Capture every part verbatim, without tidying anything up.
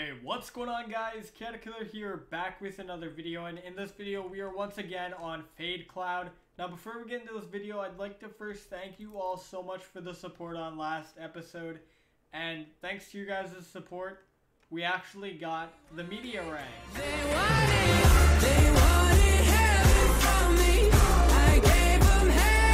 Hey, what's going on guys? Catakiller here, back with another video, and in this video we are once again on Fade Cloud. Now before we get into this video, I'd like to first thank you all so much for the support on last episode, and thanks to you guys' support, we actually got the media rank. They want it, they wanted heaven from me. I gave them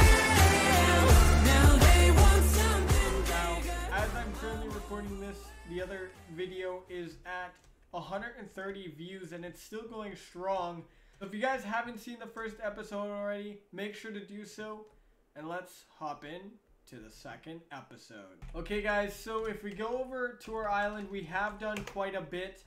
hell. Now they want something bigger. Now, as I'm currently recording this, the other video is at one hundred thirty views and it's still going strong. So if you guys haven't seen the first episode already, make sure to do so, and let's hop in to the second episode. Okay guys, so if we go over to our island, we have done quite a bit,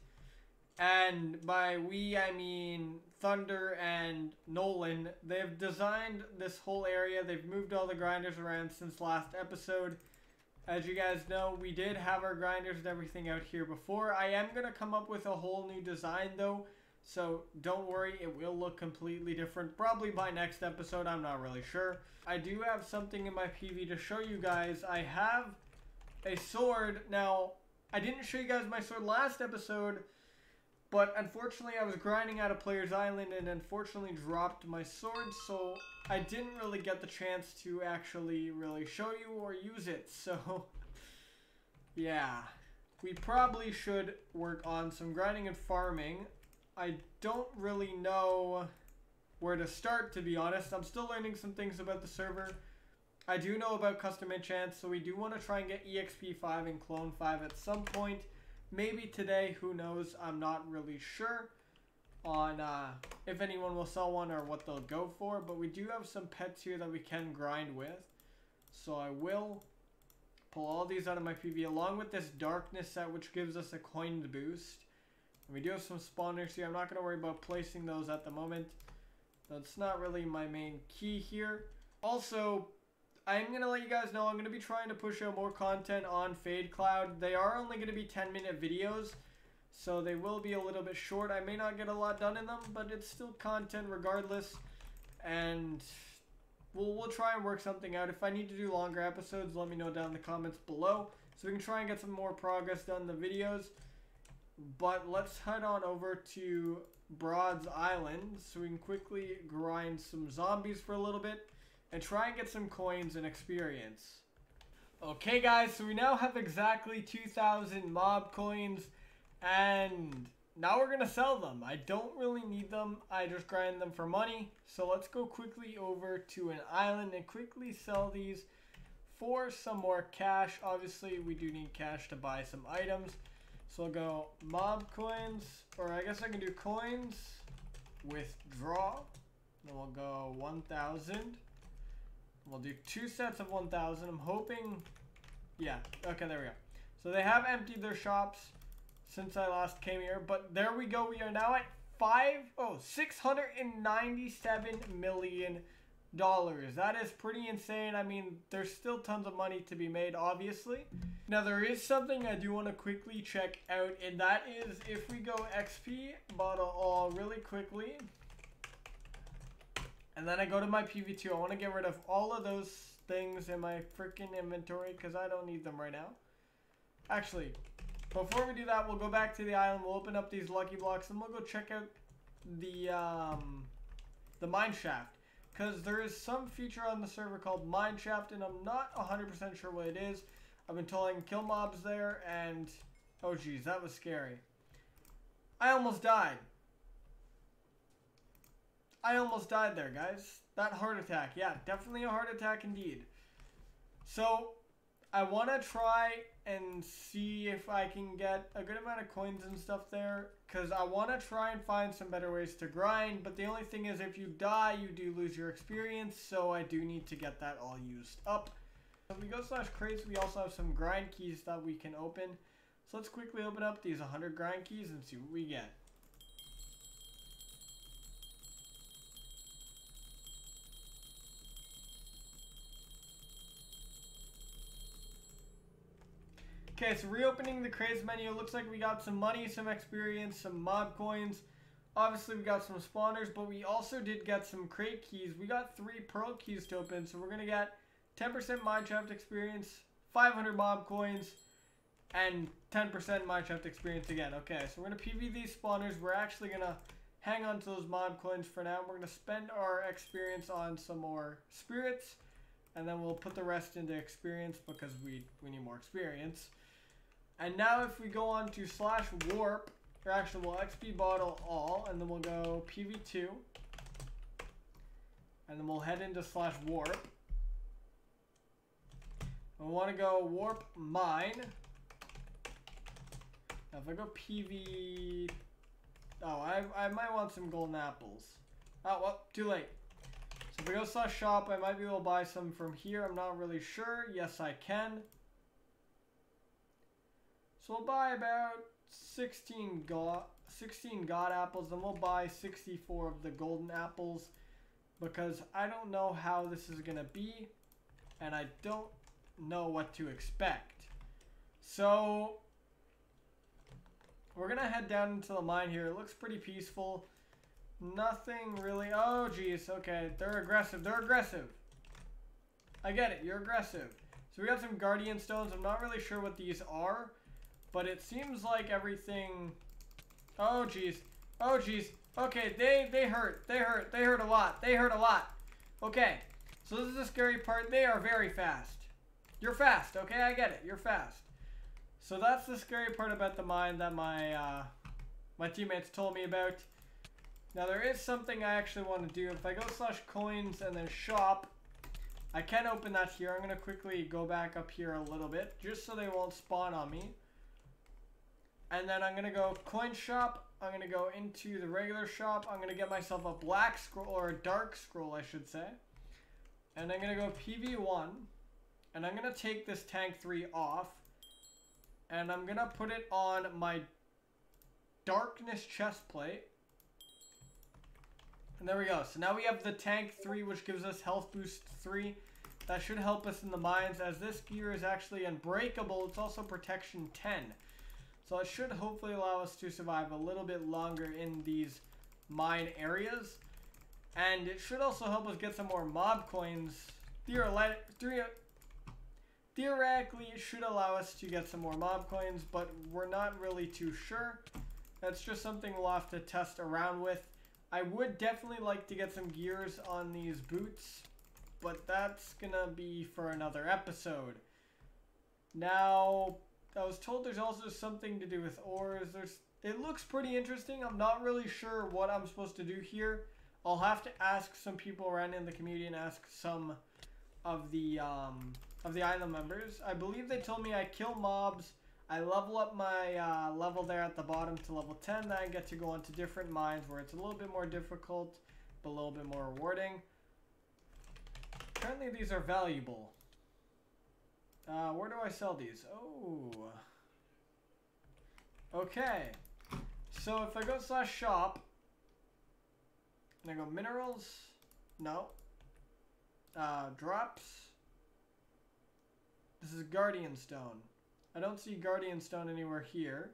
and by we I mean Thunder and Nolan. They've designed this whole area. They've moved all the grinders around since last episode. As you guys know, we did have our grinders and everything out here before. I am going to come up with a whole new design though, so don't worry, it will look completely different. Probably by next episode, I'm not really sure. I do have something in my P V to show you guys. I have a sword. Now, I didn't show you guys my sword last episode, but unfortunately I was grinding out of Player's Island and unfortunately dropped my sword, so I didn't really get the chance to actually really show you or use it. So yeah, we probably should work on some grinding and farming. I don't really know where to start, to be honest. I'm still learning some things about the server. I do know about custom enchants, so we do want to try and get E X P five and Clone five at some point. Maybe today, who knows? I'm not really sure on uh, if anyone will sell one or what they'll go for, but we do have some pets here that we can grind with. So I will pull all these out of my P V along with this darkness set, which gives us a coin boost. And we do have some spawners here. I'm not going to worry about placing those at the moment. That's not really my main key here. Also, I'm going to let you guys know I'm going to be trying to push out more content on Fade Cloud. They are only going to be ten minute videos, so they will be a little bit short. I may not get a lot done in them, but it's still content regardless. And we'll, we'll try and work something out. If I need to do longer episodes, let me know down in the comments below, so we can try and get some more progress done in the videos. But let's head on over to Broad's Island so we can quickly grind some zombies for a little bit and try and get some coins and experience. Okay guys, so we now have exactly two thousand mob coins, and now we're gonna sell them. I don't really need them, I just grind them for money. So let's go quickly over to an island and quickly sell these for some more cash. Obviously we do need cash to buy some items. So I'll go mob coins, or I guess I can do coins, withdraw, then we'll go one thousand. We'll do two sets of one thousand. I'm hoping, yeah, okay, there we go. So they have emptied their shops since I last came here, but there we go. We are now at five, oh, six hundred ninety-seven million dollars. That is pretty insane. I mean, there's still tons of money to be made, obviously. Now, there is something I do want to quickly check out, and that is if we go X P bottle all really quickly, and then I go to my P V two. I want to get rid of all of those things in my freaking inventory because I don't need them right now. Actually, before we do that, we'll go back to the island. We'll open up these lucky blocks, and we'll go check out the um, the mine shaft, because there is some feature on the server called mine shaft, and I'm not one hundred percent sure what it is. I've been told I can kill mobs there, and oh geez, that was scary. I almost died. I almost died there, guys. That heart attack. Yeah, definitely a heart attack indeed. So, I want to try and see if I can get a good amount of coins and stuff there, because I want to try and find some better ways to grind, but the only thing is if you die, you do lose your experience, so I do need to get that all used up. If we go slash crates, we also have some grind keys that we can open. So let's quickly open up these one hundred grind keys and see what we get. Okay, so reopening the crates menu, looks like we got some money, some experience, some mob coins. Obviously we got some spawners, but we also did get some crate keys. We got three pearl keys to open, so we're going to get ten percent mine shaft experience, five hundred mob coins, and ten percent mineshaft experience again. Okay, so we're gonna P V these spawners. We're actually gonna hang on to those mob coins for now. We're gonna spend our experience on some more spirits, and then we'll put the rest into experience because we we need more experience. And now if we go on to slash warp, or actually we'll X P bottle all, and then we'll go P V two, and then we'll head into slash warp. We want to go warp mine. Now if I go P V, oh, I, I might want some golden apples. Oh, well, too late. So if I go slash shop, I might be able to buy some from here. I'm not really sure. Yes, I can. So we'll buy about sixteen god, sixteen god apples, and we'll buy sixty-four of the golden apples because I don't know how this is gonna be, and I don't know what to expect. So we're gonna head down into the mine here. It looks pretty peaceful. Nothing really. Oh geez, okay, they're aggressive. They're aggressive. I get it, you're aggressive. So we got some guardian stones. I'm not really sure what these are, but it seems like everything. Oh geez. Oh geez. Okay, they they hurt. They hurt. They hurt a lot. They hurt a lot. Okay. So this is the scary part. They are very fast. You're fast, okay? I get it. You're fast. So that's the scary part about the mine that my uh, my teammates told me about. Now there is something I actually want to do. If I go slash coins and then shop, I can open that here. I'm going to quickly go back up here a little bit just so they won't spawn on me. And then I'm going to go coin shop. I'm going to go into the regular shop. I'm going to get myself a black scroll, or a dark scroll I should say. And I'm going to go P V one. And I'm going to take this tank three off. And I'm going to put it on my darkness chest plate. And there we go. So now we have the tank three, which gives us health boost three. That should help us in the mines, as this gear is actually unbreakable. It's also protection ten. So it should hopefully allow us to survive a little bit longer in these mine areas. And it should also help us get some more mob coins. Theoretically, Theoretically, it should allow us to get some more mob coins, but we're not really too sure. That's just something we'll have to test around with. I would definitely like to get some gears on these boots, but that's gonna be for another episode. Now, I was told there's also something to do with ores. There's, it looks pretty interesting. I'm not really sure what I'm supposed to do here. I'll have to ask some people around in the community and ask some of the um, of the island members. I believe they told me I kill mobs, I level up my uh, level there at the bottom to level ten, then I get to go into different mines where it's a little bit more difficult, but a little bit more rewarding. Apparently these are valuable. Uh, where do I sell these? Oh. Okay. So if I go slash shop, and I go minerals, no. Uh, drops. This is Guardian Stone. I don't see Guardian Stone anywhere here.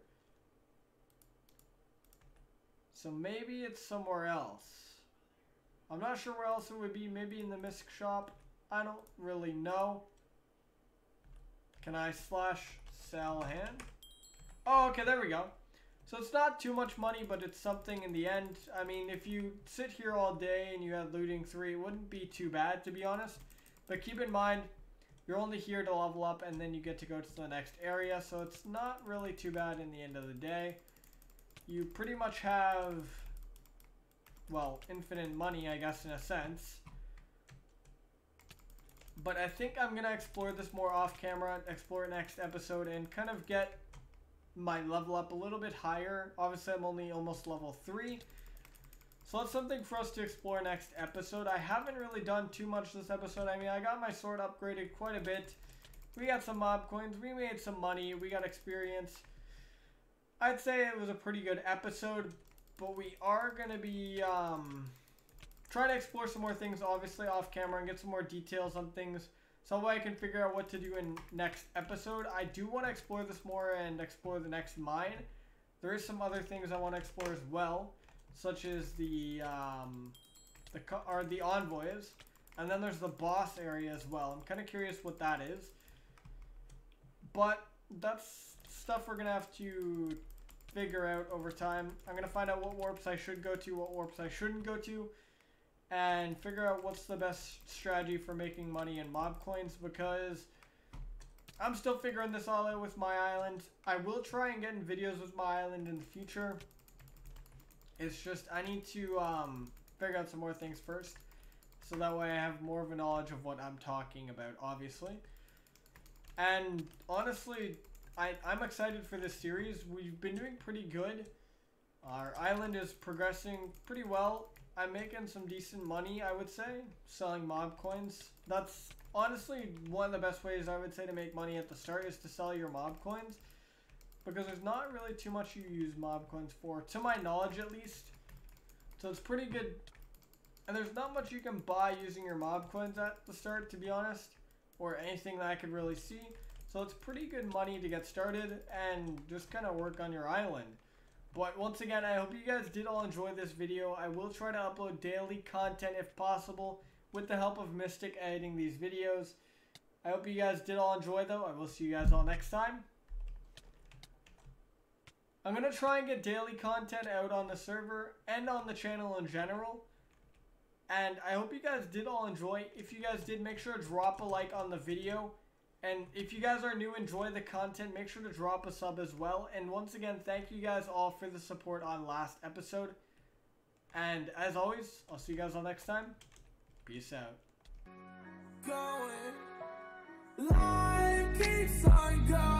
So maybe it's somewhere else. I'm not sure where else it would be. Maybe in the Misc shop. I don't really know. Can I slash sell hand? Oh, okay, there we go. So it's not too much money, but it's something in the end. I mean, if you sit here all day and you had looting three, it wouldn't be too bad, to be honest. But keep in mind, you're only here to level up, and then you get to go to the next area. So it's not really too bad in the end of the day. You pretty much have, well, infinite money, I guess, in a sense. But I think I'm going to explore this more off camera, explore next episode, and kind of get my level up a little bit higher. Obviously, I'm only almost level three. So that's something for us to explore next episode. I haven't really done too much this episode. I mean, I got my sword upgraded quite a bit. We got some mob coins. We made some money. We got experience. I'd say it was a pretty good episode. But we are going to be um, trying to explore some more things, obviously, off camera, and get some more details on things. So that way I can figure out what to do in next episode. I do want to explore this more and explore the next mine. There is some other things I want to explore as well, such as the um, the or the envoys, and then there's the boss area as well. I'm kind of curious what that is, but that's stuff we're gonna have to figure out over time. I'm gonna find out what warps I should go to, what warps I shouldn't go to, and figure out what's the best strategy for making money in mob coins, because I'm still figuring this all out with my island. I will try and get in videos with my island in the future. It's just I need to um, figure out some more things first, so that way I have more of a knowledge of what I'm talking about, obviously. And honestly, I, I'm excited for this series. We've been doing pretty good. Our island is progressing pretty well. I'm making some decent money, I would say, selling mob coins. That's honestly one of the best ways I would say to make money at the start, is to sell your mob coins. Because there's not really too much you use mob coins for, to my knowledge at least. So it's pretty good. And there's not much you can buy using your mob coins at the start, to be honest. Or anything that I could really see. So it's pretty good money to get started and just kind of work on your island. But once again, I hope you guys did all enjoy this video. I will try to upload daily content if possible, with the help of Mystic editing these videos. I hope you guys did all enjoy though. I will see you guys all next time. I'm going to try and get daily content out on the server and on the channel in general. And I hope you guys did all enjoy. If you guys did, make sure to drop a like on the video. And if you guys are new, enjoy the content, make sure to drop a sub as well. And once again, thank you guys all for the support on last episode. And as always, I'll see you guys all next time. Peace out. Going, life keeps on going.